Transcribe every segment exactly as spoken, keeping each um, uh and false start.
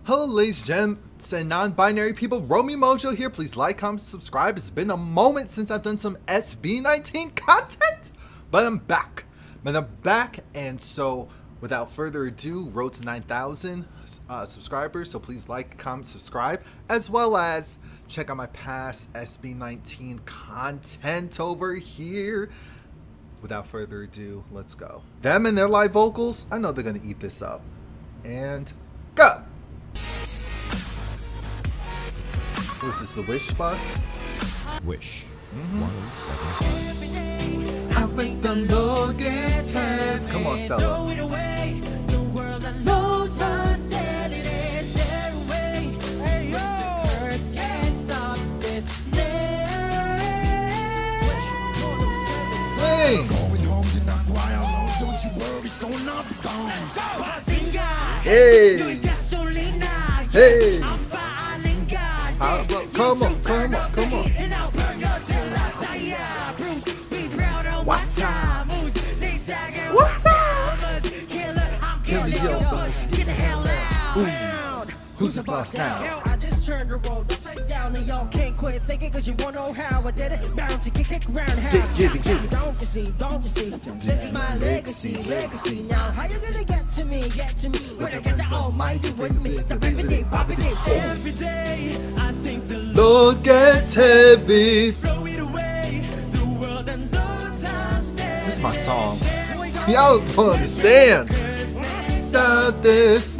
Hello ladies and gents and non-binary people, Romy Mojo here. Please like, comment, subscribe. It's been a moment since I've done some S B nineteen content, but I'm back. But I'm back, and so without further ado, road to nine thousand uh, subscribers, so please like, comment, subscribe, as well as check out my past S B nineteen content over here. Without further ado, let's go. Them and their live vocals, I know they're gonna eat this up. And go! This is the Wish bus? Wish. Mm-hmm. one oh seven. I think the Lord gets heavy. Come on, Stella. Sing! Hey! Hey! Uh, well, come on, come on, come on. What time? What time? Kill me your boss. Get the hell out. Who's the boss now? I just turned the world upside down and y'all can't quit thinking cause you wanna know how I did it. Bound to kick, kick around how. Get, get it, get it. Don't you see, don't you see? This is my legacy, legacy. Now how you gonna get to me, get to me? When I get the almighty with me, the baby day, bobby day. Every day I think the Lord gets heavy. throw it away. The world and the time This is my song. Y'all don't understand. Stop this.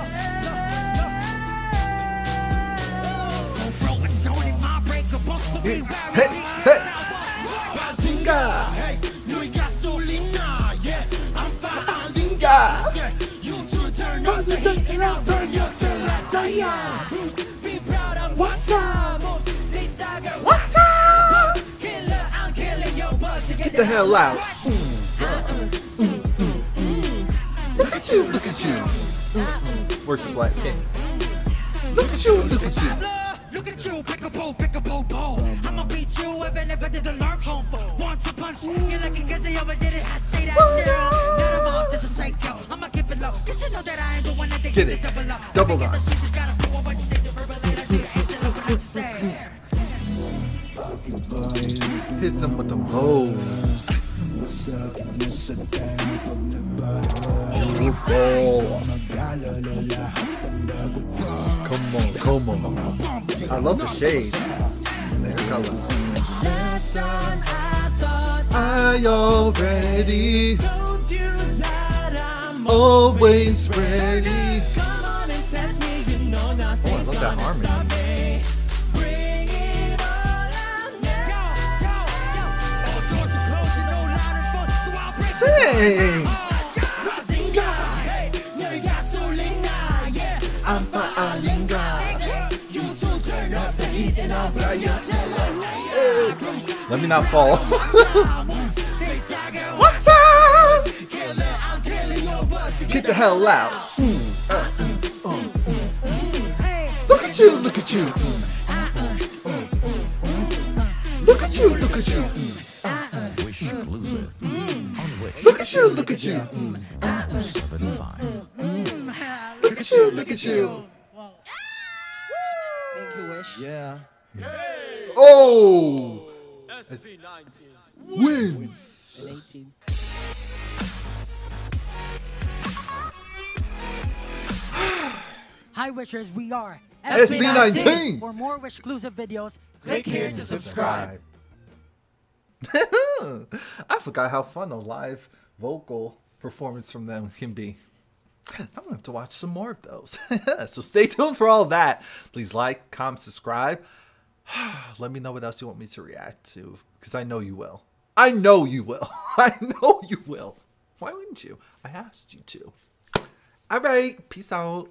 Hey, hey, hey. Bazinga. You gasolina, yeah. I'm Bazinga. You two turn up the heat and I'll burn you till I die. Bruce, be proud of what time? What time? Killer, I'm killing your boss. Get the hell out. Look at you, look at you. Works of Black King. Look at you, look at you. Look at you, pick a ball, pick a ball, ball. I'ma beat you if I never did a lark home for. Want to punch, you're lucky cause they over did it. I say that shit. Let them off, this is psycho. I'ma keep it low. You should know that I ain't the one that they Get it. double up. Double up. Hit them with them lows. Balls. Come on, come on. I love the shades. And the hair colors. I already Told you that I'm always ready. Come on and test me, you know Oh, I nothing's love that gonna harmony. stop me. Bring it all out now. All doors are closed and no louder voice, so I'll break Sing! Bazinga, hey, you gasolina, yeah. I'm Fa'alinga. You two turn up the heat and I'll burn you till I die. Let me not fall. What time? Killer, I'm killing your boss. Get the hell out. Mm, uh, mm, uh, mm, mm. Look at you, look at you. Mm, mm, mm, mm. Look at you, look at you. Mm, Wish exclusive. On Wish. Look at you, look at you. Mm, one oh seven five. Look at you, look at you. Thank you, Wish. Yeah. Oh! S B nineteen. Wins. And eighteen. Hi Wishers, we are S B nineteen. For more Wish exclusive videos, Click here to subscribe. I forgot how fun a live vocal performance from them can be. I'm gonna have to watch some more of those. So stay tuned for all that. Please like, comment, subscribe. Let me know what else you want me to react to, because I know you will. I know you will. I know you will. Why wouldn't you? I asked you to. All right. Peace out.